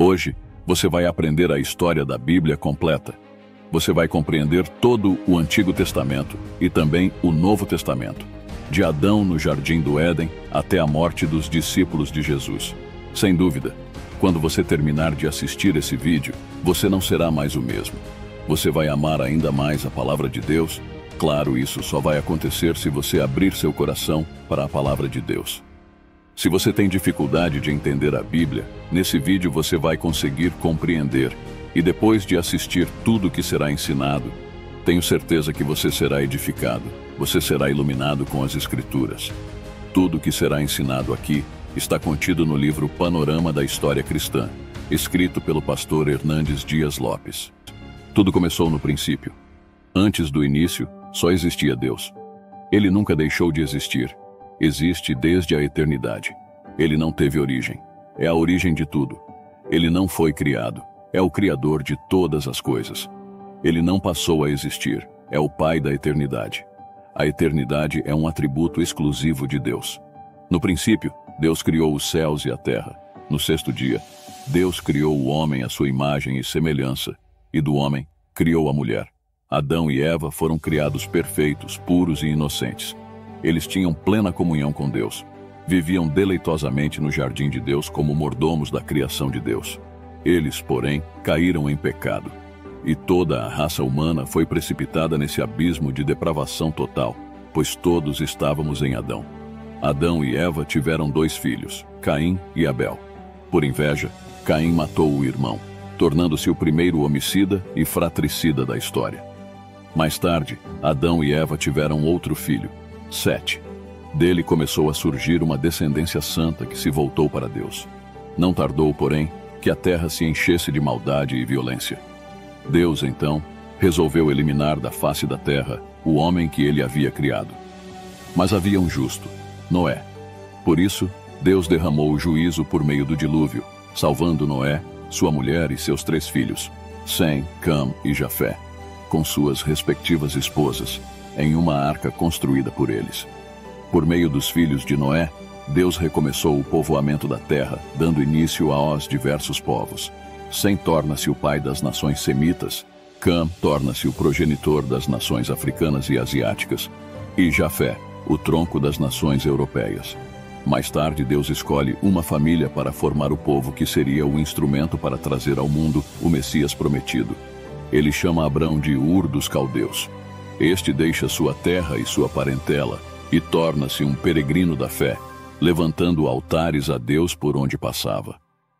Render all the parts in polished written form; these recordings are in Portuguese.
Hoje, você vai aprender a história da Bíblia completa. Você vai compreender todo o Antigo Testamento e também o Novo Testamento, de Adão no Jardim do Éden até a morte dos discípulos de Jesus. Sem dúvida, quando você terminar de assistir esse vídeo, você não será mais o mesmo. Você vai amar ainda mais a Palavra de Deus. Claro, isso só vai acontecer se você abrir seu coração para a Palavra de Deus. Se você tem dificuldade de entender a Bíblia, nesse vídeo você vai conseguir compreender. E depois de assistir tudo que será ensinado, tenho certeza que você será edificado, você será iluminado com as Escrituras. Tudo que será ensinado aqui está contido no livro Panorama da História Cristã, escrito pelo pastor Hernandes Dias Lopes. Tudo começou no princípio. Antes do início, só existia Deus. Ele nunca deixou de existir. Existe desde a eternidade. Ele não teve origem. É a origem de tudo. Ele não foi criado. É o Criador de todas as coisas. Ele não passou a existir. É o Pai da eternidade. A eternidade é um atributo exclusivo de Deus. No princípio, Deus criou os céus e a terra. No sexto dia, Deus criou o homem à sua imagem e semelhança, e do homem criou a mulher. Adão e Eva foram criados perfeitos, puros e inocentes. Eles tinham plena comunhão com Deus. Viviam deleitosamente no jardim de Deus como mordomos da criação de Deus. Eles, porém, caíram em pecado. E toda a raça humana foi precipitada nesse abismo de depravação total, pois todos estávamos em Adão. Adão e Eva tiveram 2 filhos, Caim e Abel. Por inveja, Caim matou o irmão, tornando-se o primeiro homicida e fratricida da história. Mais tarde, Adão e Eva tiveram outro filho, Sete. Dele começou a surgir uma descendência santa que se voltou para Deus. Não tardou, porém, que a terra se enchesse de maldade e violência. Deus, então, resolveu eliminar da face da terra o homem que ele havia criado. Mas havia um justo, Noé. Por isso, Deus derramou o juízo por meio do dilúvio, salvando Noé, sua mulher e seus 3 filhos, Sem, Cam e Jafé, com suas respectivas esposas, em uma arca construída por eles. Por meio dos filhos de Noé, Deus recomeçou o povoamento da terra, dando início aos diversos povos. Sem torna-se o pai das nações semitas, Cam torna-se o progenitor das nações africanas e asiáticas, e Jafé, o tronco das nações europeias. Mais tarde, Deus escolhe uma família para formar o povo que seria o instrumento para trazer ao mundo o Messias prometido. Ele chama Abrão de Ur dos Caldeus. Este deixa sua terra e sua parentela e torna-se um peregrino da fé, levantando altares a Deus por onde passava.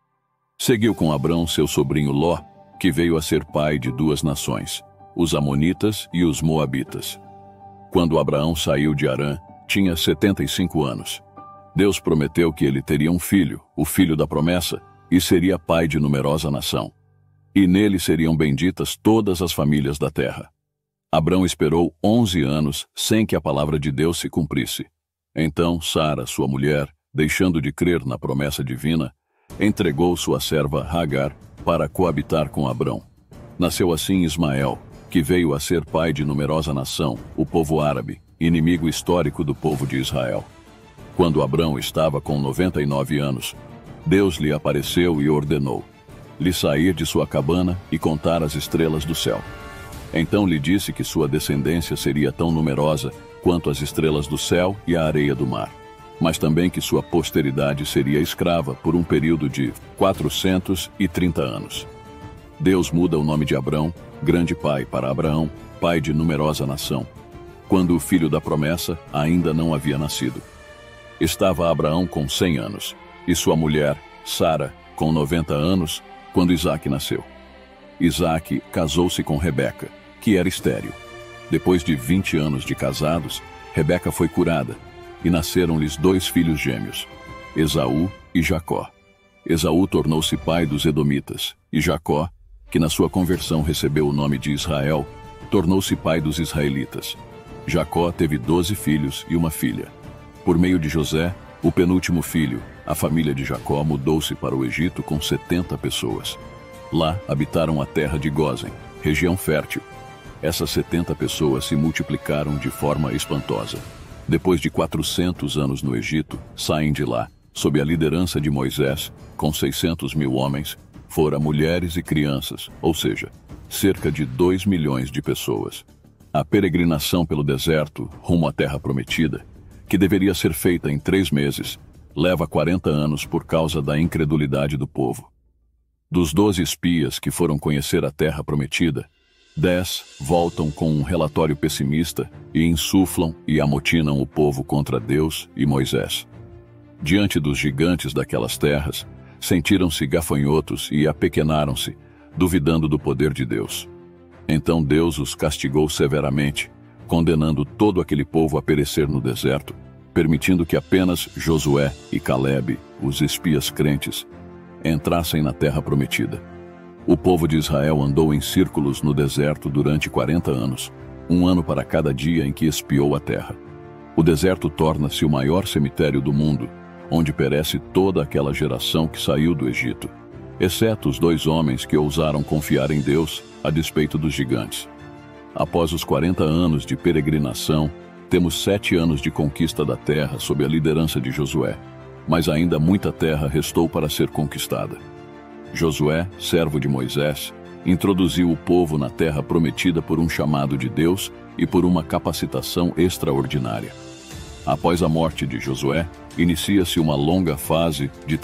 Seguiu com Abrão seu sobrinho Ló, que veio a ser pai de 2 nações, os Amonitas e os Moabitas. Quando Abraão saiu de Harã, tinha 75 anos. Deus prometeu que ele teria um filho, o filho da promessa, e seria pai de numerosa nação. E nele seriam benditas todas as famílias da terra. Abrão esperou 11 anos sem que a palavra de Deus se cumprisse. Então Sara, sua mulher, deixando de crer na promessa divina, entregou sua serva Hagar para coabitar com Abrão. Nasceu assim Ismael, que veio a ser pai de numerosa nação, o povo árabe, inimigo histórico do povo de Israel. Quando Abrão estava com 99 anos, Deus lhe apareceu e ordenou lhe sair de sua cabana e contar as estrelas do céu. Então lhe disse que sua descendência seria tão numerosa quanto as estrelas do céu e a areia do mar, mas também que sua posteridade seria escrava por um período de 430 anos. Deus muda o nome de Abrão, grande pai, para Abraão, pai de numerosa nação, quando o filho da promessa ainda não havia nascido. Estava Abraão com 100 anos, e sua mulher, Sara, com 90 anos, quando Isaque nasceu. Isaque casou-se com Rebeca, que era estéril. Depois de 20 anos de casados, Rebeca foi curada, e nasceram-lhes 2 filhos gêmeos, Esaú e Jacó. Esaú tornou-se pai dos Edomitas, e Jacó, que na sua conversão recebeu o nome de Israel, tornou-se pai dos israelitas. Jacó teve 12 filhos e uma filha. Por meio de José, o penúltimo filho, a família de Jacó mudou-se para o Egito com 70 pessoas. Lá habitaram a terra de Gósen, região fértil. Essas 70 pessoas se multiplicaram de forma espantosa. Depois de 400 anos no Egito, saem de lá, sob a liderança de Moisés, com 600.000 homens, fora mulheres e crianças, ou seja, cerca de 2 milhões de pessoas. A peregrinação pelo deserto rumo à Terra Prometida, que deveria ser feita em 3 meses, leva 40 anos por causa da incredulidade do povo. Dos 12 espias que foram conhecer a Terra Prometida, 10 voltam com um relatório pessimista e insuflam e amotinam o povo contra Deus e Moisés. Diante dos gigantes daquelas terras, sentiram-se gafanhotos e apequenaram-se, duvidando do poder de Deus. Então Deus os castigou severamente, condenando todo aquele povo a perecer no deserto, permitindo que apenas Josué e Calebe, os espias crentes, entrassem na Terra Prometida. O povo de Israel andou em círculos no deserto durante 40 anos, 1 ano para cada dia em que espiou a terra. O deserto torna-se o maior cemitério do mundo, onde perece toda aquela geração que saiu do Egito, exceto os 2 homens que ousaram confiar em Deus a despeito dos gigantes. Após os 40 anos de peregrinação, temos 7 anos de conquista da terra sob a liderança de Josué, mas ainda muita terra restou para ser conquistada. Josué, servo de Moisés, introduziu o povo na terra prometida por um chamado de Deus e por uma capacitação extraordinária. Após a morte de Josué, inicia-se uma longa fase de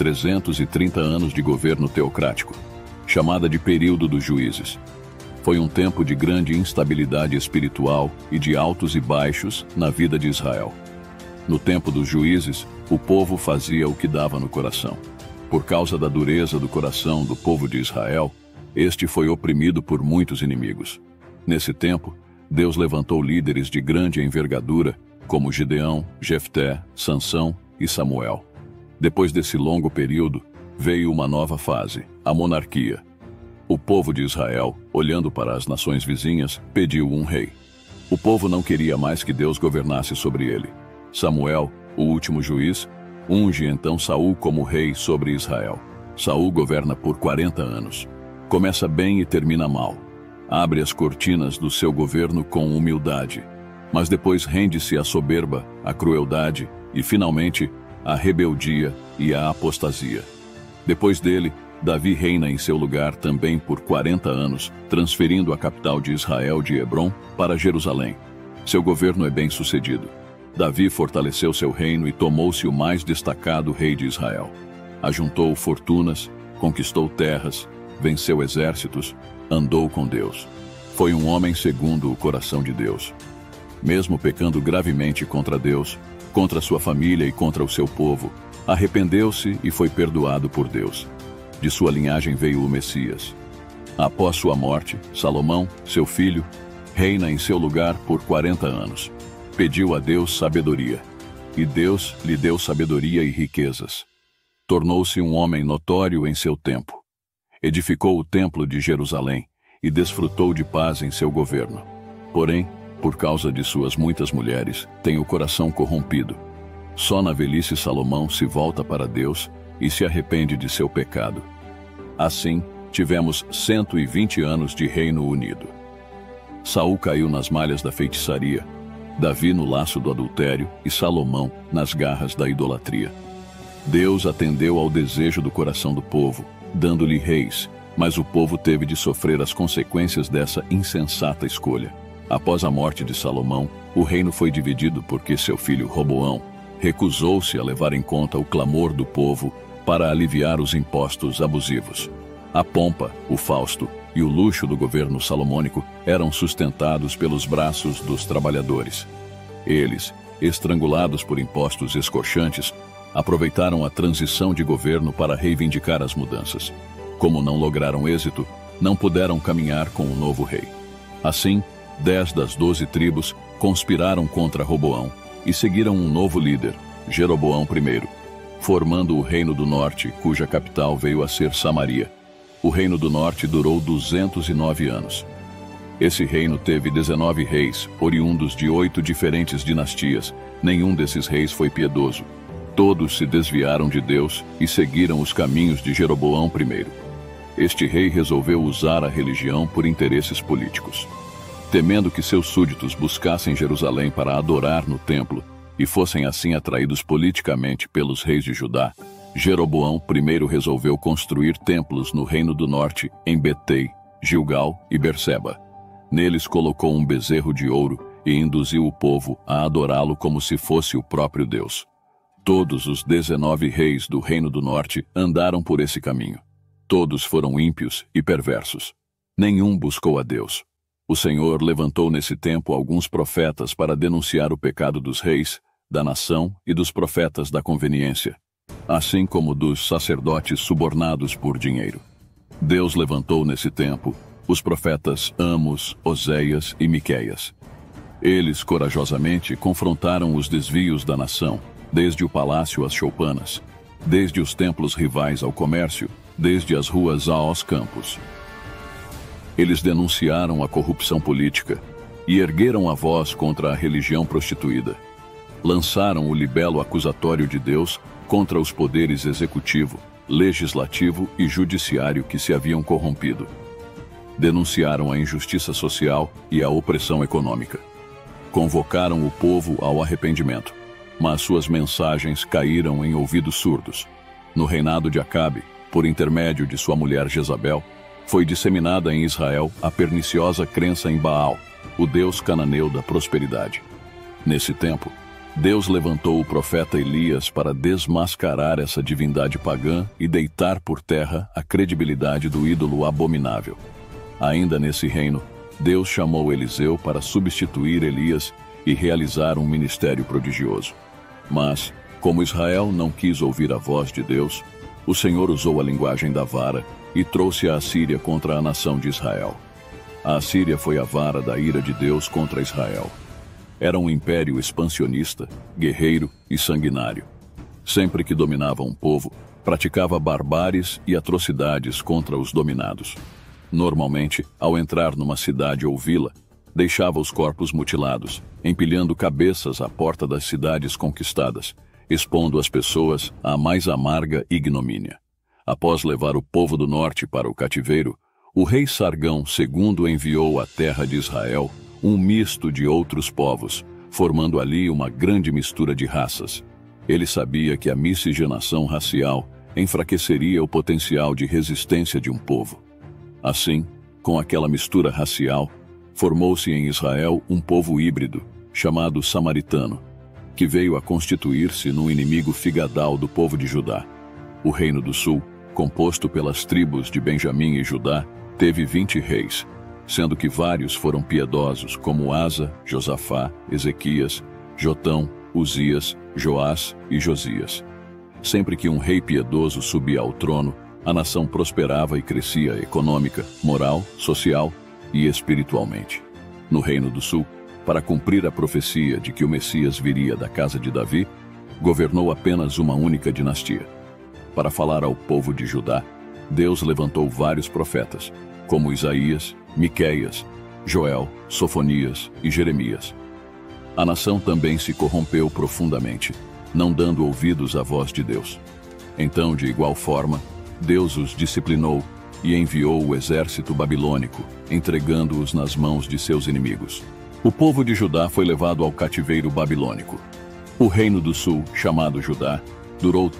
330 anos de governo teocrático, chamada de período dos juízes. Foi um tempo de grande instabilidade espiritual e de altos e baixos na vida de Israel. No tempo dos juízes, o povo fazia o que dava no coração. Por causa da dureza do coração do povo de Israel, este foi oprimido por muitos inimigos. Nesse tempo, Deus levantou líderes de grande envergadura, como Gideão, Jefté, Sansão e Samuel. Depois desse longo período, veio uma nova fase, a monarquia. O povo de Israel, olhando para as nações vizinhas, pediu um rei. O povo não queria mais que Deus governasse sobre ele. Samuel, o último juiz, unge então Saul como rei sobre Israel. Saul governa por 40 anos. Começa bem e termina mal. Abre as cortinas do seu governo com humildade, mas depois rende-se à soberba, à crueldade e, finalmente, à rebeldia e à apostasia. Depois dele, Davi reina em seu lugar também por 40 anos, transferindo a capital de Israel de Hebrom para Jerusalém. Seu governo é bem sucedido. Davi fortaleceu seu reino e tomou-se o mais destacado rei de Israel. Ajuntou fortunas, conquistou terras, venceu exércitos, andou com Deus. Foi um homem segundo o coração de Deus. Mesmo pecando gravemente contra Deus, contra sua família e contra o seu povo, arrependeu-se e foi perdoado por Deus. De sua linhagem veio o Messias. Após sua morte, Salomão, seu filho, reina em seu lugar por 40 anos. Pediu a Deus sabedoria, e Deus lhe deu sabedoria e riquezas. Tornou-se um homem notório em seu tempo. Edificou o templo de Jerusalém e desfrutou de paz em seu governo. Porém, por causa de suas muitas mulheres, tem o coração corrompido. Só na velhice Salomão se volta para Deus e se arrepende de seu pecado. Assim, tivemos 120 anos de reino unido. Saul caiu nas malhas da feitiçaria, Davi no laço do adultério e Salomão nas garras da idolatria. Deus atendeu ao desejo do coração do povo, dando-lhe reis, mas o povo teve de sofrer as consequências dessa insensata escolha. Após a morte de Salomão, o reino foi dividido porque seu filho Roboão recusou-se a levar em conta o clamor do povo para aliviar os impostos abusivos. A pompa, o fausto e o luxo do governo salomônico eram sustentados pelos braços dos trabalhadores. Eles, estrangulados por impostos escorchantes, aproveitaram a transição de governo para reivindicar as mudanças. Como não lograram êxito, não puderam caminhar com o novo rei. Assim, 10 das 12 tribos conspiraram contra Roboão e seguiram um novo líder, Jeroboão I, formando o Reino do Norte, cuja capital veio a ser Samaria. O Reino do Norte durou 209 anos. Esse reino teve 19 reis, oriundos de 8 diferentes dinastias. Nenhum desses reis foi piedoso. Todos se desviaram de Deus e seguiram os caminhos de Jeroboão I. Este rei resolveu usar a religião por interesses políticos. Temendo que seus súditos buscassem Jerusalém para adorar no templo e fossem assim atraídos politicamente pelos reis de Judá, Jeroboão primeiro resolveu construir templos no Reino do Norte, em Betei, Gilgal e Berseba. Neles colocou um bezerro de ouro e induziu o povo a adorá-lo como se fosse o próprio Deus. Todos os 19 reis do Reino do Norte andaram por esse caminho. Todos foram ímpios e perversos. Nenhum buscou a Deus. O Senhor levantou nesse tempo alguns profetas para denunciar o pecado dos reis, da nação e dos profetas da conveniência, assim como dos sacerdotes subornados por dinheiro. Deus levantou nesse tempo os profetas Amos, Oséias e Miqueias. Eles corajosamente confrontaram os desvios da nação, desde o palácio às choupanas, desde os templos rivais ao comércio, desde as ruas aos campos. Eles denunciaram a corrupção política e ergueram a voz contra a religião prostituída. Lançaram o libelo acusatório de Deus contra os poderes executivo, legislativo e judiciário que se haviam corrompido. Denunciaram a injustiça social e a opressão econômica. Convocaram o povo ao arrependimento, mas suas mensagens caíram em ouvidos surdos. No reinado de Acabe, por intermédio de sua mulher Jezabel, foi disseminada em Israel a perniciosa crença em Baal, o deus cananeu da prosperidade. Nesse tempo, Deus levantou o profeta Elias para desmascarar essa divindade pagã e deitar por terra a credibilidade do ídolo abominável. Ainda nesse reino, Deus chamou Eliseu para substituir Elias e realizar um ministério prodigioso. Mas, como Israel não quis ouvir a voz de Deus, o Senhor usou a linguagem da vara e trouxe a Assíria contra a nação de Israel. A Assíria foi a vara da ira de Deus contra Israel. Era um império expansionista, guerreiro e sanguinário. Sempre que dominava um povo, praticava barbáries e atrocidades contra os dominados. Normalmente, ao entrar numa cidade ou vila, deixava os corpos mutilados, empilhando cabeças à porta das cidades conquistadas, expondo as pessoas à mais amarga ignomínia. Após levar o povo do norte para o cativeiro, o rei Sargão II enviou à terra de Israel um misto de outros povos, formando ali uma grande mistura de raças. Ele sabia que a miscigenação racial enfraqueceria o potencial de resistência de um povo. Assim, com aquela mistura racial, formou-se em Israel um povo híbrido, chamado samaritano, que veio a constituir-se num inimigo figadal do povo de Judá. O Reino do Sul, composto pelas tribos de Benjamim e Judá, teve 20 reis, sendo que vários foram piedosos, como Asa, Josafá, Ezequias, Jotão, Uzias, Joás e Josias. Sempre que um rei piedoso subia ao trono, a nação prosperava e crescia econômica, moral, social e espiritualmente. No Reino do Sul, para cumprir a profecia de que o Messias viria da casa de Davi, governou apenas uma única dinastia. Para falar ao povo de Judá, Deus levantou vários profetas, como Isaías, Miqueias, Joel, Sofonias e Jeremias. A nação também se corrompeu profundamente, não dando ouvidos à voz de Deus. Então, de igual forma, Deus os disciplinou e enviou o exército babilônico, entregando-os nas mãos de seus inimigos. O povo de Judá foi levado ao cativeiro babilônico. O reino do sul, chamado Judá, durou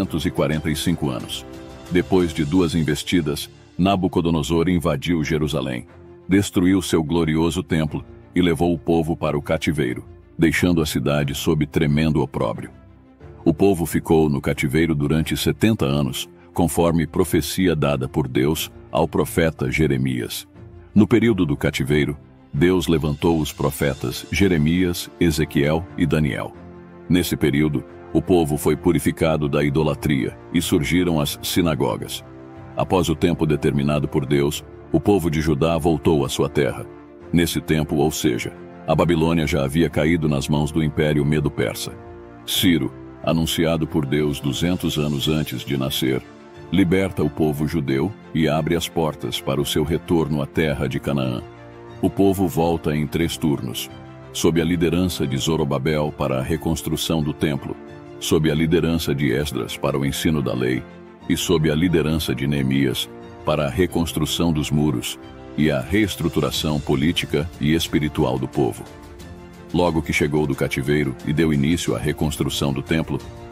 345 anos. Depois de 2 investidas, Nabucodonosor invadiu Jerusalém, destruiu seu glorioso templo e levou o povo para o cativeiro, deixando a cidade sob tremendo opróbrio. O povo ficou no cativeiro durante 70 anos, conforme profecia dada por Deus ao profeta Jeremias. No período do cativeiro, Deus levantou os profetas Jeremias, Ezequiel e Daniel. Nesse período, o povo foi purificado da idolatria e surgiram as sinagogas. Após o tempo determinado por Deus, o povo de Judá voltou à sua terra. Nesse tempo, ou seja, a Babilônia já havia caído nas mãos do Império Medo-Persa. Ciro, anunciado por Deus 200 anos antes de nascer, liberta o povo judeu e abre as portas para o seu retorno à terra de Canaã. O povo volta em 3 turnos, sob a liderança de Zorobabel para a reconstrução do templo, sob a liderança de Esdras para o ensino da lei e sob a liderança de Neemias para a reconstrução dos muros e a reestruturação política e espiritual do povo. Logo que chegou do cativeiro e deu início à reconstrução do templo,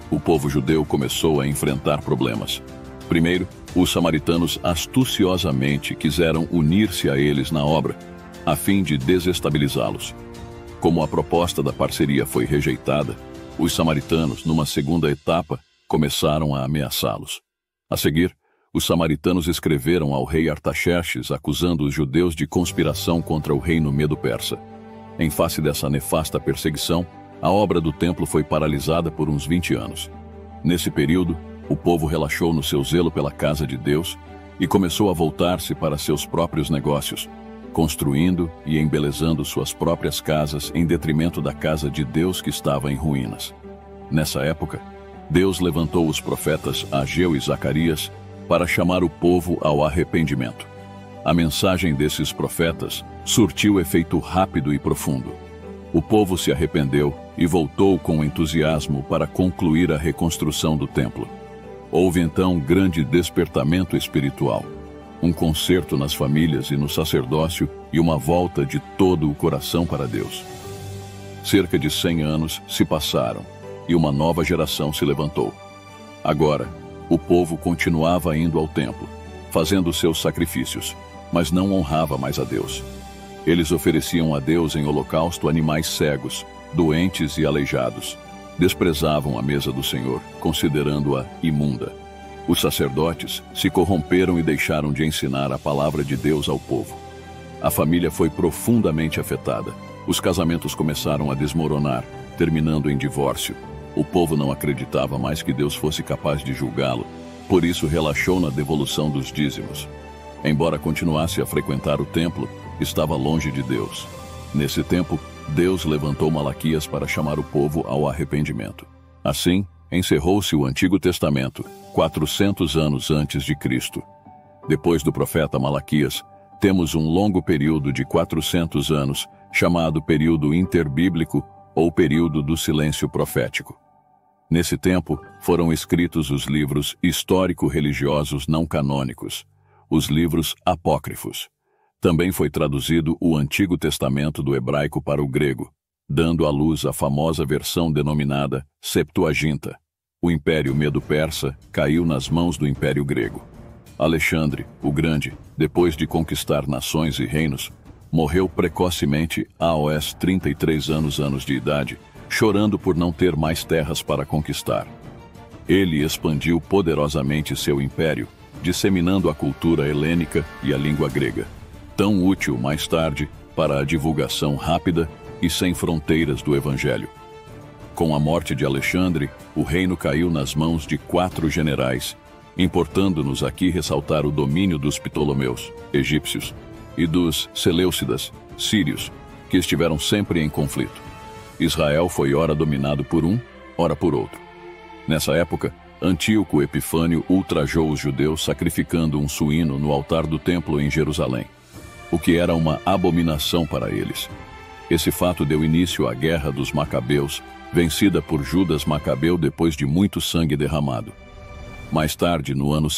o povo judeu começou a enfrentar problemas. Primeiro, os samaritanos astuciosamente quiseram unir-se a eles na obra, a fim de desestabilizá-los. Como a proposta da parceria foi rejeitada, os samaritanos, numa segunda etapa, começaram a ameaçá-los. A seguir, os samaritanos escreveram ao rei Artaxerxes acusando os judeus de conspiração contra o reino medo-persa. Em face dessa nefasta perseguição, a obra do templo foi paralisada por uns 20 anos. Nesse período, o povo relaxou no seu zelo pela casa de Deus e começou a voltar-se para seus próprios negócios, construindo e embelezando suas próprias casas em detrimento da casa de Deus que estava em ruínas. Nessa época, Deus levantou os profetas Ageu e Zacarias para chamar o povo ao arrependimento. A mensagem desses profetas surtiu efeito rápido e profundo. O povo se arrependeu e voltou com entusiasmo para concluir a reconstrução do templo. Houve então grande despertamento espiritual, um concerto nas famílias e no sacerdócio e uma volta de todo o coração para Deus. Cerca de 100 anos se passaram e uma nova geração se levantou. Agora, o povo continuava indo ao templo, fazendo seus sacrifícios, mas não honrava mais a Deus. Eles ofereciam a Deus em holocausto animais cegos, doentes e aleijados. Desprezavam a mesa do Senhor, considerando-a imunda. Os sacerdotes se corromperam e deixaram de ensinar a palavra de Deus ao povo. A família foi profundamente afetada. Os casamentos começaram a desmoronar, terminando em divórcio. O povo não acreditava mais que Deus fosse capaz de julgá-lo, por isso relaxou na devolução dos dízimos. Embora continuasse a frequentar o templo, estava longe de Deus. Nesse tempo, Deus levantou Malaquias para chamar o povo ao arrependimento. Assim, encerrou-se o Antigo Testamento, 400 anos antes de Cristo. Depois do profeta Malaquias, temos um longo período de 400 anos, chamado período interbíblico ou período do silêncio profético. Nesse tempo, foram escritos os livros histórico-religiosos não canônicos, os livros apócrifos. Também foi traduzido o Antigo Testamento do hebraico para o grego, dando à luz a famosa versão denominada Septuaginta. O Império Medo-Persa caiu nas mãos do Império Grego. Alexandre, o Grande, depois de conquistar nações e reinos, morreu precocemente aos 33 anos de idade, chorando por não ter mais terras para conquistar. Ele expandiu poderosamente seu império, disseminando a cultura helênica e a língua grega, tão útil mais tarde para a divulgação rápida e sem fronteiras do Evangelho. Com a morte de Alexandre, o reino caiu nas mãos de 4 generais, importando-nos aqui ressaltar o domínio dos Ptolomeus, egípcios, e dos Seleucidas, sírios, que estiveram sempre em conflito. Israel foi ora dominado por um, ora por outro. Nessa época, Antíoco Epifânio ultrajou os judeus sacrificando um suíno no altar do templo em Jerusalém, o que era uma abominação para eles. Esse fato deu início à Guerra dos Macabeus, vencida por Judas Macabeu depois de muito sangue derramado. Mais tarde, no ano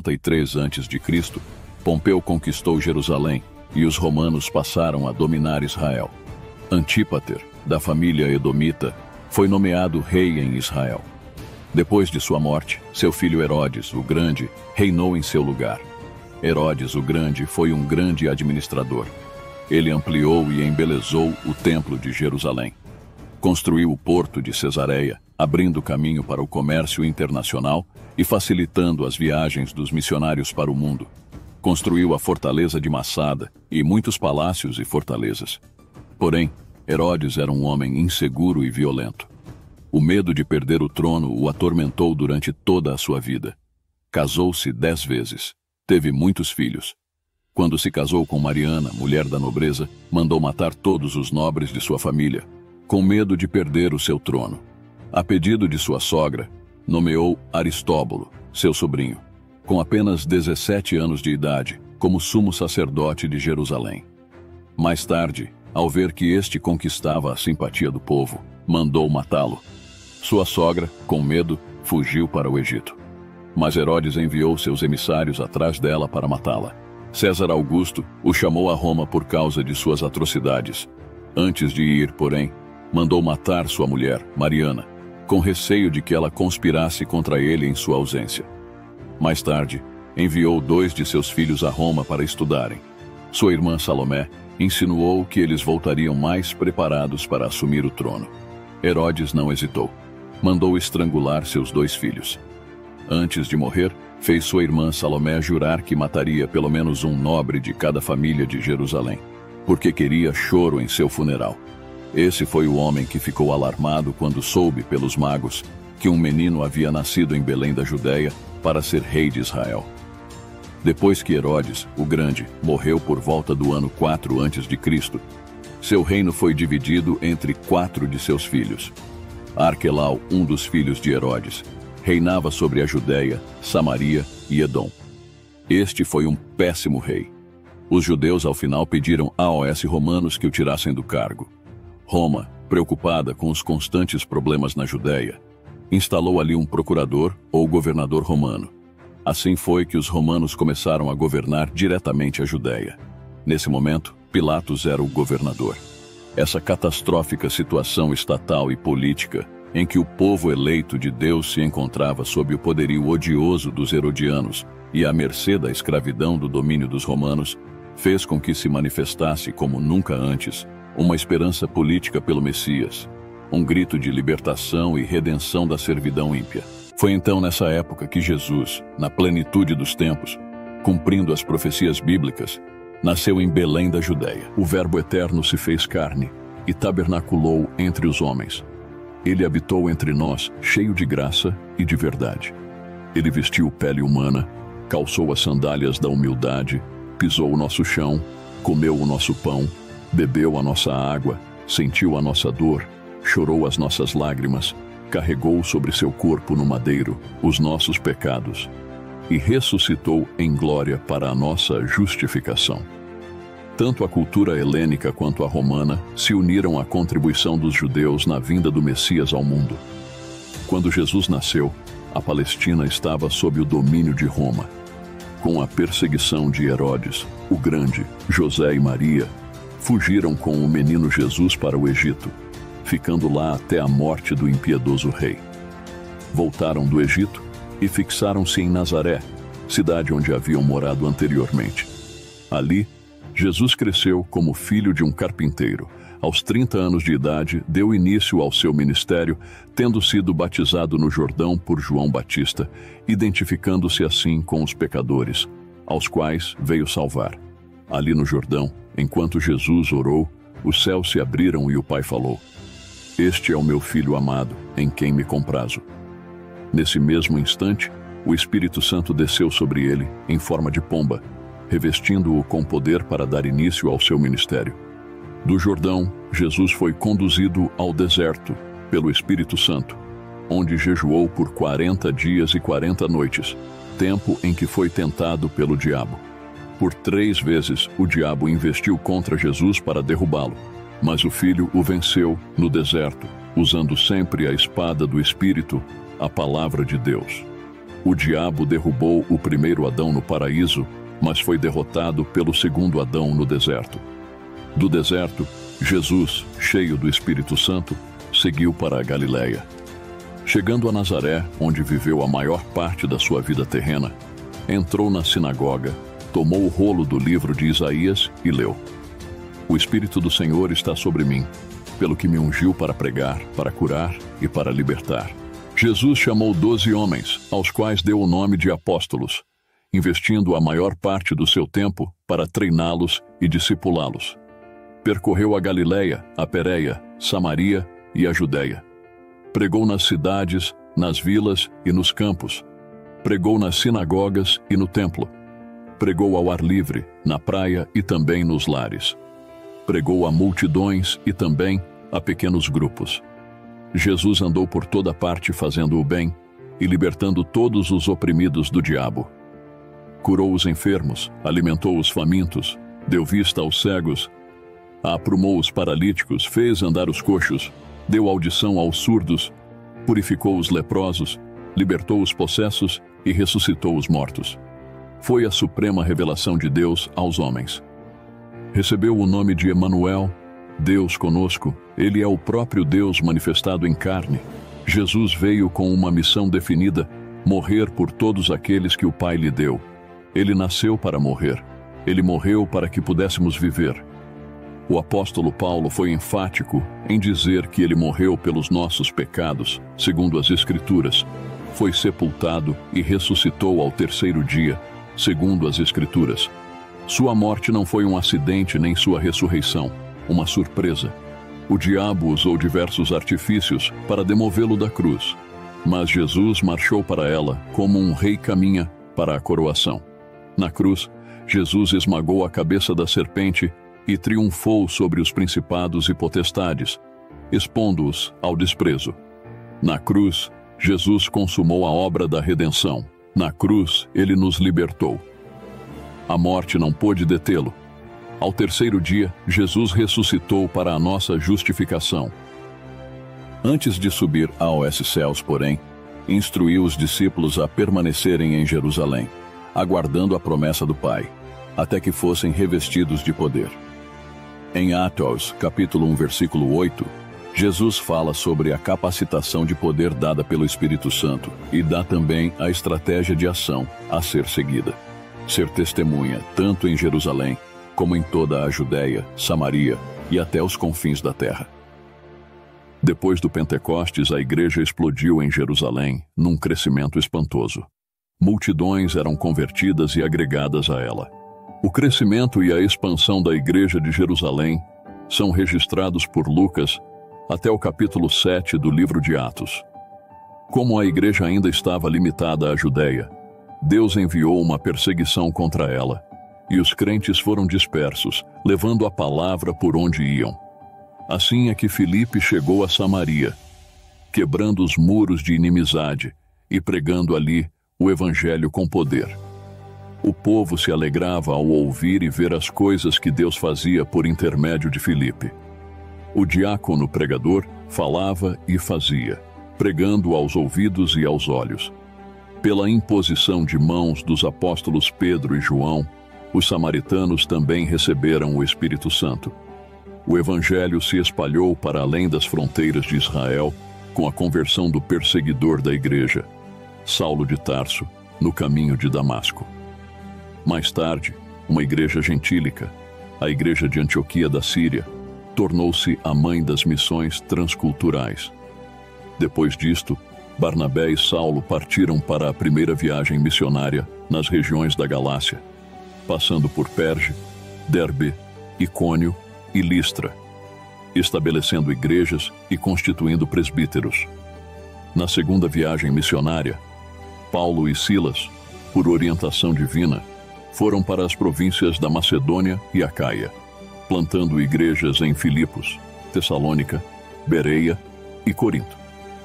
63 a.C., Pompeu conquistou Jerusalém e os romanos passaram a dominar Israel. Antípater, da família edomita, foi nomeado rei em Israel. Depois de sua morte, seu filho Herodes, o Grande, reinou em seu lugar. Herodes, o Grande, foi um grande administrador. Ele ampliou e embelezou o templo de Jerusalém. Construiu o porto de Cesareia, abrindo caminho para o comércio internacional e facilitando as viagens dos missionários para o mundo. Construiu a fortaleza de Massada e muitos palácios e fortalezas. Porém, Herodes era um homem inseguro e violento. O medo de perder o trono o atormentou durante toda a sua vida. Casou-se 10 vezes. Teve muitos filhos. Quando se casou com Mariana, mulher da nobreza, mandou matar todos os nobres de sua família, com medo de perder o seu trono. A pedido de sua sogra, nomeou Aristóbulo, seu sobrinho, com apenas 17 anos de idade, como sumo sacerdote de Jerusalém. Mais tarde, ao ver que este conquistava a simpatia do povo, mandou matá-lo. Sua sogra, com medo, fugiu para o Egito. Mas Herodes enviou seus emissários atrás dela para matá-la. César Augusto o chamou a Roma por causa de suas atrocidades. Antes de ir, porém, mandou matar sua mulher, Mariana, com receio de que ela conspirasse contra ele em sua ausência. Mais tarde, enviou 2 de seus filhos a Roma para estudarem. Sua irmã Salomé insinuou que eles voltariam mais preparados para assumir o trono. Herodes não hesitou. Mandou estrangular seus 2 filhos. Antes de morrer, fez sua irmã Salomé jurar que mataria pelo menos um nobre de cada família de Jerusalém, porque queria choro em seu funeral. Esse foi o homem que ficou alarmado quando soube pelos magos que um menino havia nascido em Belém da Judéia para ser rei de Israel. Depois que Herodes, o Grande, morreu por volta do ano 4 a.C., seu reino foi dividido entre 4 de seus filhos. Arquelau, um dos filhos de Herodes, reinava sobre a Judéia, Samaria e Edom. Este foi um péssimo rei. Os judeus, ao final, pediram aos romanos que o tirassem do cargo. Roma, preocupada com os constantes problemas na Judéia, instalou ali um procurador ou governador romano. Assim foi que os romanos começaram a governar diretamente a Judéia. Nesse momento, Pilatos era o governador. Essa catastrófica situação estatal e política, em que o povo eleito de Deus se encontrava sob o poderio odioso dos herodianos e à mercê da escravidão do domínio dos romanos, fez com que se manifestasse como nunca antes uma esperança política pelo Messias, um grito de libertação e redenção da servidão ímpia. Foi então nessa época que Jesus, na plenitude dos tempos, cumprindo as profecias bíblicas, nasceu em Belém da Judéia. O Verbo eterno se fez carne e tabernaculou entre os homens. Ele habitou entre nós, cheio de graça e de verdade. Ele vestiu pele humana, calçou as sandálias da humildade, pisou o nosso chão, comeu o nosso pão, bebeu a nossa água, sentiu a nossa dor, chorou as nossas lágrimas, carregou sobre seu corpo no madeiro os nossos pecados e ressuscitou em glória para a nossa justificação. Tanto a cultura helênica quanto a romana se uniram à contribuição dos judeus na vinda do Messias ao mundo. Quando Jesus nasceu, a Palestina estava sob o domínio de Roma. Com a perseguição de Herodes, o Grande, José e Maria fugiram com o menino Jesus para o Egito, ficando lá até a morte do impiedoso rei. Voltaram do Egito e fixaram-se em Nazaré, cidade onde haviam morado anteriormente. Ali, Jesus cresceu como filho de um carpinteiro. Aos 30 anos de idade, deu início ao seu ministério, tendo sido batizado no Jordão por João Batista, identificando-se assim com os pecadores, aos quais veio salvar. Ali no Jordão, enquanto Jesus orou, os céus se abriram e o Pai falou: "Este é o meu Filho amado, em quem me comprazo." Nesse mesmo instante, o Espírito Santo desceu sobre ele, em forma de pomba, revestindo-o com poder para dar início ao seu ministério. Do Jordão, Jesus foi conduzido ao deserto pelo Espírito Santo, onde jejuou por 40 dias e 40 noites, tempo em que foi tentado pelo diabo. Por 3 vezes o diabo investiu contra Jesus para derrubá-lo, mas o Filho o venceu no deserto, usando sempre a espada do Espírito, a palavra de Deus. O diabo derrubou o primeiro Adão no paraíso, mas foi derrotado pelo segundo Adão no deserto. Do deserto, Jesus, cheio do Espírito Santo, seguiu para a Galileia. Chegando a Nazaré, onde viveu a maior parte da sua vida terrena, entrou na sinagoga, tomou o rolo do livro de Isaías e leu: "O Espírito do Senhor está sobre mim, pelo que me ungiu para pregar, para curar e para libertar." Jesus chamou 12 homens, aos quais deu o nome de apóstolos, investindo a maior parte do seu tempo para treiná-los e discipulá-los. Percorreu a Galileia, a Pérea, Samaria e a Judéia. Pregou nas cidades, nas vilas e nos campos. Pregou nas sinagogas e no templo. Pregou ao ar livre, na praia e também nos lares. Pregou a multidões e também a pequenos grupos. Jesus andou por toda parte fazendo o bem e libertando todos os oprimidos do diabo. Curou os enfermos, alimentou os famintos, deu vista aos cegos, aprumou os paralíticos, fez andar os coxos, deu audição aos surdos, purificou os leprosos, libertou os possessos e ressuscitou os mortos. Foi a suprema revelação de Deus aos homens. Recebeu o nome de Emanuel, Deus conosco. Ele é o próprio Deus manifestado em carne. Jesus veio com uma missão definida: morrer por todos aqueles que o Pai lhe deu. Ele nasceu para morrer. Ele morreu para que pudéssemos viver. O apóstolo Paulo foi enfático em dizer que ele morreu pelos nossos pecados, segundo as Escrituras. Foi sepultado e ressuscitou ao terceiro dia, segundo as Escrituras. Sua morte não foi um acidente nem sua ressurreição, uma surpresa. O diabo usou diversos artifícios para demovê-lo da cruz, mas Jesus marchou para ela como um rei caminha para a coroação. Na cruz, Jesus esmagou a cabeça da serpente e triunfou sobre os principados e potestades, expondo-os ao desprezo. Na cruz, Jesus consumou a obra da redenção. Na cruz, ele nos libertou. A morte não pôde detê-lo. Ao terceiro dia, Jesus ressuscitou para a nossa justificação. Antes de subir aos céus, porém, instruiu os discípulos a permanecerem em Jerusalém, aguardando a promessa do Pai, até que fossem revestidos de poder. Em Atos, capítulo 1, versículo 8, Jesus fala sobre a capacitação de poder dada pelo Espírito Santo e dá também a estratégia de ação a ser seguida. Ser testemunha tanto em Jerusalém como em toda a Judéia, Samaria e até os confins da terra. Depois do Pentecostes, a igreja explodiu em Jerusalém num crescimento espantoso. Multidões eram convertidas e agregadas a ela. O crescimento e a expansão da igreja de Jerusalém são registrados por Lucas até o capítulo 7 do livro de Atos. Como a igreja ainda estava limitada à Judéia, Deus enviou uma perseguição contra ela, e os crentes foram dispersos, levando a palavra por onde iam. Assim é que Filipe chegou a Samaria, quebrando os muros de inimizade e pregando ali o evangelho com poder. O povo se alegrava ao ouvir e ver as coisas que Deus fazia por intermédio de Filipe. O diácono pregador falava e fazia, pregando aos ouvidos e aos olhos. Pela imposição de mãos dos apóstolos Pedro e João, os samaritanos também receberam o Espírito Santo. O evangelho se espalhou para além das fronteiras de Israel com a conversão do perseguidor da igreja, Saulo de Tarso, no caminho de Damasco. Mais tarde, uma igreja gentílica, a igreja de Antioquia da Síria, tornou-se a mãe das missões transculturais. Depois disto, Barnabé e Saulo partiram para a primeira viagem missionária nas regiões da Galácia, passando por Perge, Derbe, Icônio e Listra, estabelecendo igrejas e constituindo presbíteros. Na segunda viagem missionária, Paulo e Silas, por orientação divina, foram para as províncias da Macedônia e Acaia, plantando igrejas em Filipos, Tessalônica, Bereia e Corinto.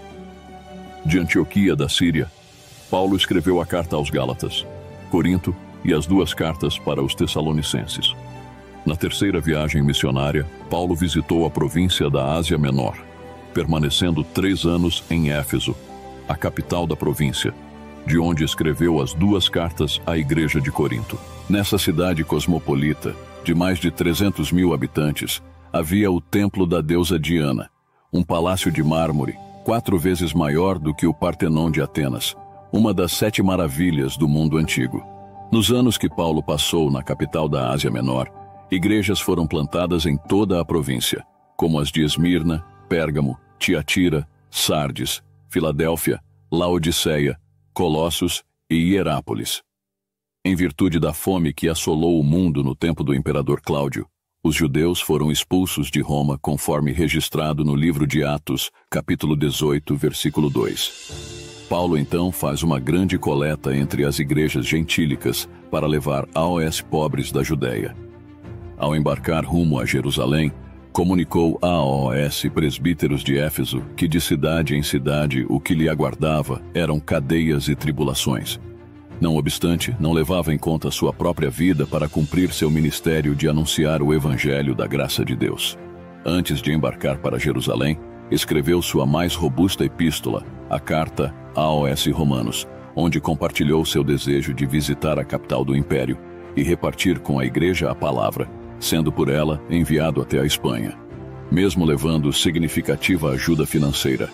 De Antioquia da Síria, Paulo escreveu a carta aos Gálatas, Corinto e as duas cartas para os Tessalonicenses. Na terceira viagem missionária, Paulo visitou a província da Ásia Menor, permanecendo 3 anos em Éfeso, a capital da província, de onde escreveu as duas cartas à igreja de Corinto. Nessa cidade cosmopolita, de mais de 300 mil habitantes, havia o templo da deusa Diana, um palácio de mármore 4 vezes maior do que o Partenon de Atenas, uma das 7 maravilhas do mundo antigo. Nos anos que Paulo passou na capital da Ásia Menor, igrejas foram plantadas em toda a província, como as de Esmirna, Pérgamo, Tiatira, Sardes, Filadélfia, Laodiceia, Colossos e Hierápolis. Em virtude da fome que assolou o mundo no tempo do imperador Cláudio, os judeus foram expulsos de Roma conforme registrado no livro de Atos, capítulo 18, versículo 2. Paulo então faz uma grande coleta entre as igrejas gentílicas para levar aos pobres da Judéia. Ao embarcar rumo a Jerusalém, comunicou aos presbíteros de Éfeso que de cidade em cidade o que lhe aguardava eram cadeias e tribulações. Não obstante, não levava em conta sua própria vida para cumprir seu ministério de anunciar o evangelho da graça de Deus. Antes de embarcar para Jerusalém, escreveu sua mais robusta epístola, a carta aos Romanos, onde compartilhou seu desejo de visitar a capital do império e repartir com a igreja a palavra, sendo por ela enviado até a Espanha. Mesmo levando significativa ajuda financeira,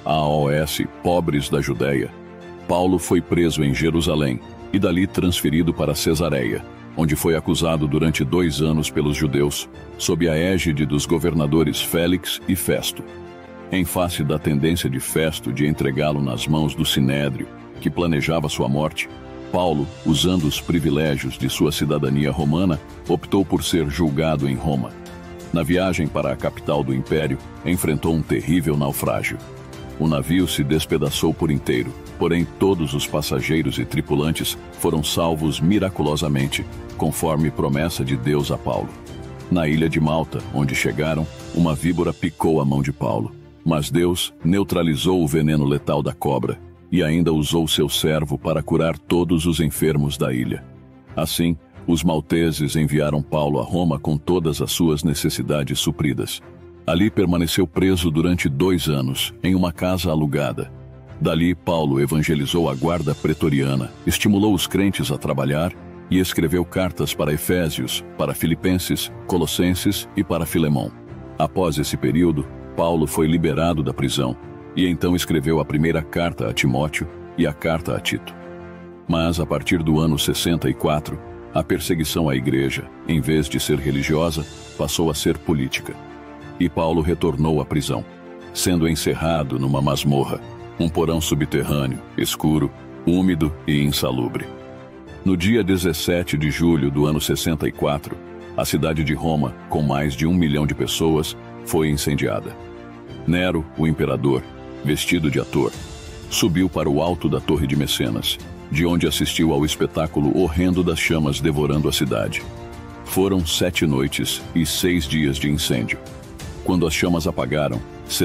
AOS, Pobres da Judéia, Paulo foi preso em Jerusalém e dali transferido para Cesareia, onde foi acusado durante 2 anos pelos judeus, sob a égide dos governadores Félix e Festo. Em face da tendência de Festo de entregá-lo nas mãos do Sinédrio, que planejava sua morte, Paulo, usando os privilégios de sua cidadania romana, optou por ser julgado em Roma. Na viagem para a capital do Império, enfrentou um terrível naufrágio. O navio se despedaçou por inteiro, porém todos os passageiros e tripulantes foram salvos miraculosamente, conforme promessa de Deus a Paulo. Na ilha de Malta, onde chegaram, uma víbora picou a mão de Paulo, mas Deus neutralizou o veneno letal da cobra e ainda usou seu servo para curar todos os enfermos da ilha. Assim, os malteses enviaram Paulo a Roma com todas as suas necessidades supridas. Ali permaneceu preso durante 2 anos, em uma casa alugada. Dali, Paulo evangelizou a guarda pretoriana, estimulou os crentes a trabalhar e escreveu cartas para Efésios, para Filipenses, Colossenses e para Filemão. Após esse período, Paulo foi liberado da prisão e então escreveu a primeira carta a Timóteo e a carta a Tito. Mas, a partir do ano 64, a perseguição à igreja, em vez de ser religiosa, passou a ser política. E Paulo retornou à prisão, sendo encerrado numa masmorra, um porão subterrâneo, escuro, úmido e insalubre. No dia 17 de julho do ano 64, a cidade de Roma, com mais de 1 milhão de pessoas, foi incendiada. Nero, o imperador, vestido de ator, subiu para o alto da Torre de Mecenas, de onde assistiu ao espetáculo horrendo das chamas devorando a cidade. Foram 7 noites e 6 dias de incêndio. Quando as chamas apagaram,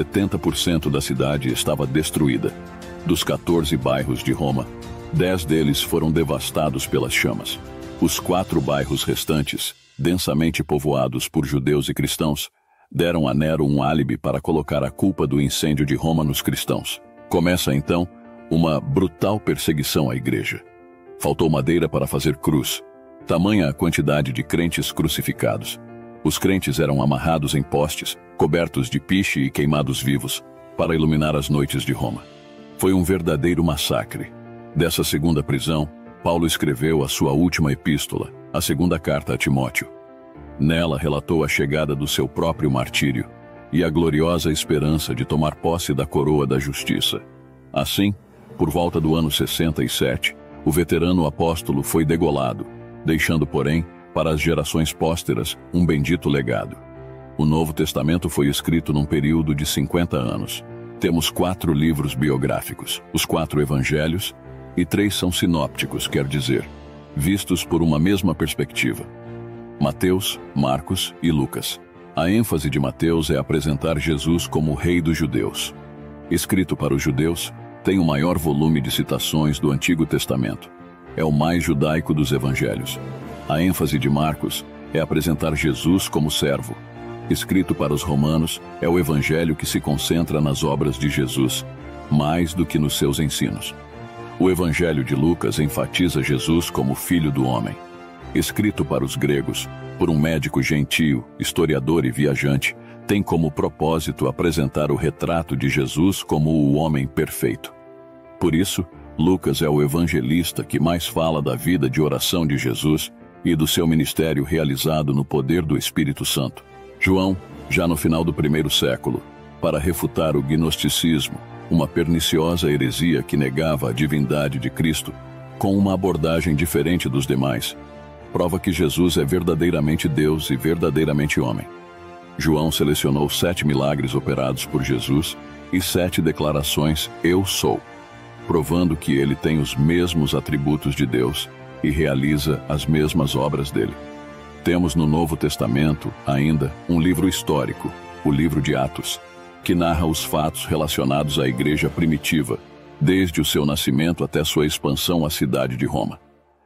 70% da cidade estava destruída. Dos 14 bairros de Roma, 10 deles foram devastados pelas chamas. Os 4 bairros restantes, densamente povoados por judeus e cristãos, deram a Nero um álibi para colocar a culpa do incêndio de Roma nos cristãos. Começa então uma brutal perseguição à igreja. Faltou madeira para fazer cruz, tamanha a quantidade de crentes crucificados. Os crentes eram amarrados em postes, cobertos de piche e queimados vivos, para iluminar as noites de Roma. Foi um verdadeiro massacre. Dessa segunda prisão, Paulo escreveu a sua última epístola, a segunda carta a Timóteo. Nela relatou a chegada do seu próprio martírio e a gloriosa esperança de tomar posse da coroa da justiça. Assim, por volta do ano 67, o veterano apóstolo foi degolado, deixando, porém, para as gerações pósteras, um bendito legado. O Novo Testamento foi escrito num período de 50 anos. Temos 4 livros biográficos, os 4 evangelhos, e 3 são sinópticos, quer dizer, vistos por uma mesma perspectiva. Mateus, Marcos e Lucas. A ênfase de Mateus é apresentar Jesus como o Rei dos Judeus. Escrito para os judeus, tem o maior volume de citações do Antigo Testamento. É o mais judaico dos evangelhos. A ênfase de Marcos é apresentar Jesus como servo. Escrito para os romanos, é o evangelho que se concentra nas obras de Jesus, mais do que nos seus ensinos. O evangelho de Lucas enfatiza Jesus como Filho do Homem. Escrito para os gregos, por um médico gentio, historiador e viajante, tem como propósito apresentar o retrato de Jesus como o homem perfeito. Por isso, Lucas é o evangelista que mais fala da vida de oração de Jesus e do seu ministério realizado no poder do Espírito Santo. João, já no final do 1º século, para refutar o gnosticismo, uma perniciosa heresia que negava a divindade de Cristo, com uma abordagem diferente dos demais, prova que Jesus é verdadeiramente Deus e verdadeiramente homem. João selecionou 7 milagres operados por Jesus e 7 declarações "Eu sou", provando que ele tem os mesmos atributos de Deus e realiza as mesmas obras dele. Temos no Novo Testamento, ainda, um livro histórico, o livro de Atos, que narra os fatos relacionados à igreja primitiva, desde o seu nascimento até sua expansão à cidade de Roma.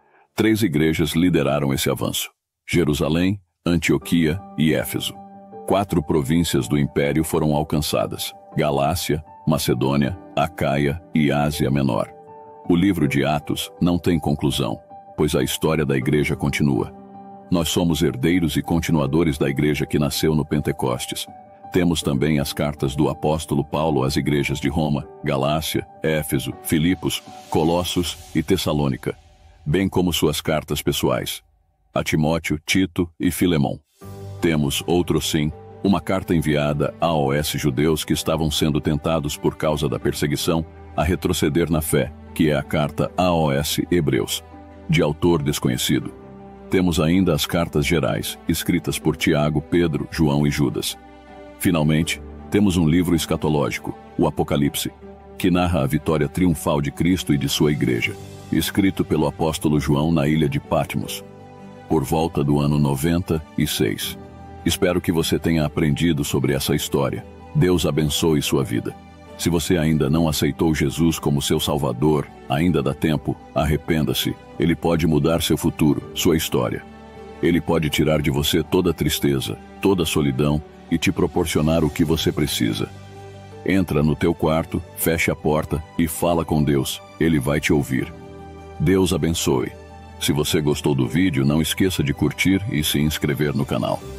3 igrejas lideraram esse avanço: Jerusalém, Antioquia e Éfeso. 4 províncias do Império foram alcançadas: Galácia, Macedônia, Acaia e Ásia Menor. O livro de Atos não tem conclusão, pois a história da igreja continua. Nós somos herdeiros e continuadores da igreja que nasceu no Pentecostes. Temos também as cartas do apóstolo Paulo às igrejas de Roma, Galácia, Éfeso, Filipos, Colossos e Tessalônica, bem como suas cartas pessoais, a Timóteo, Tito e Filemão. Temos, outro sim, uma carta enviada a AOS judeus que estavam sendo tentados por causa da perseguição a retroceder na fé, que é a carta AOS Hebreus, de autor desconhecido. Temos ainda as cartas gerais, escritas por Tiago, Pedro, João e Judas. Finalmente, temos um livro escatológico, o Apocalipse, que narra a vitória triunfal de Cristo e de sua igreja, escrito pelo apóstolo João na ilha de Patmos, por volta do ano 96. Espero que você tenha aprendido sobre essa história. Deus abençoe sua vida. Se você ainda não aceitou Jesus como seu Salvador, ainda dá tempo, arrependa-se. Ele pode mudar seu futuro, sua história. Ele pode tirar de você toda a tristeza, toda a solidão e te proporcionar o que você precisa. Entra no teu quarto, fecha a porta e fala com Deus. Ele vai te ouvir. Deus abençoe. Se você gostou do vídeo, não esqueça de curtir e se inscrever no canal.